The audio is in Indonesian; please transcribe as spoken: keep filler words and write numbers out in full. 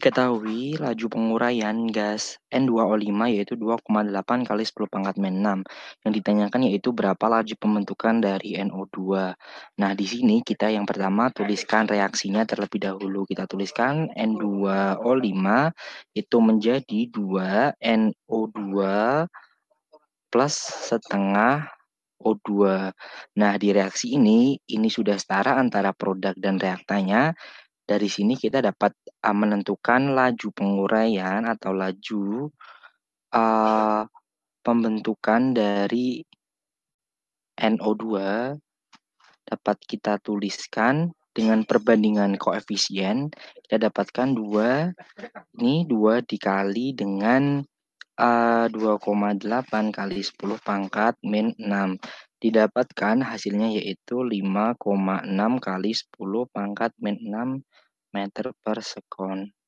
Diketahui laju penguraian gas N dua O lima yaitu dua koma delapan kali sepuluh pangkat min enam. Yang ditanyakan yaitu berapa laju pembentukan dari N O dua. Nah, di sini kita yang pertama tuliskan reaksinya terlebih dahulu. Kita tuliskan N dua O lima itu menjadi dua N O dua plus setengah O dua. Nah, di reaksi ini, ini sudah setara antara produk dan reaktannya. Dari sini kita dapat uh, menentukan laju penguraian atau laju uh, pembentukan dari N O dua dapat kita tuliskan dengan perbandingan koefisien. Kita dapatkan dua, ini dua dikali dengan uh, dua koma delapan kali sepuluh pangkat min enam. Didapatkan hasilnya yaitu lima koma enam kali sepuluh pangkat min enam meter per sekon.